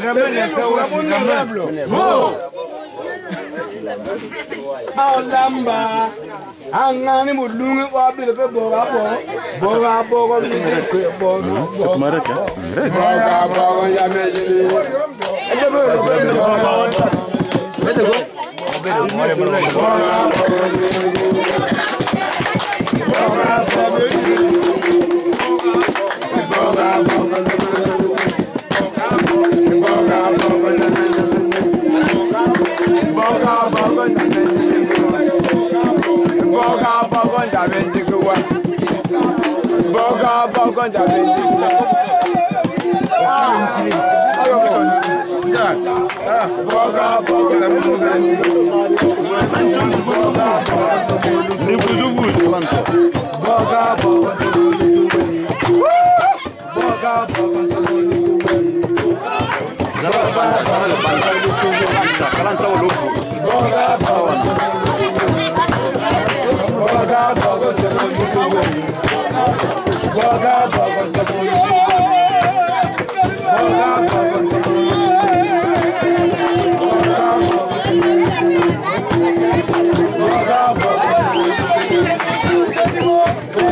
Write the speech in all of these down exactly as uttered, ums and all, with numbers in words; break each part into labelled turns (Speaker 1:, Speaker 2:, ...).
Speaker 1: Lamba, angani mulungu kwa bila pe boga bo, boga boga bila pe boga boga. Boga boga ya meji. Bete go. Bete go.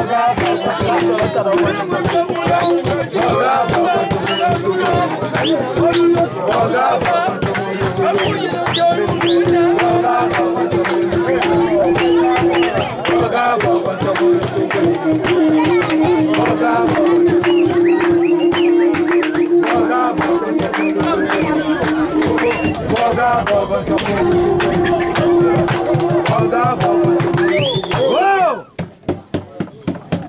Speaker 2: Thank you.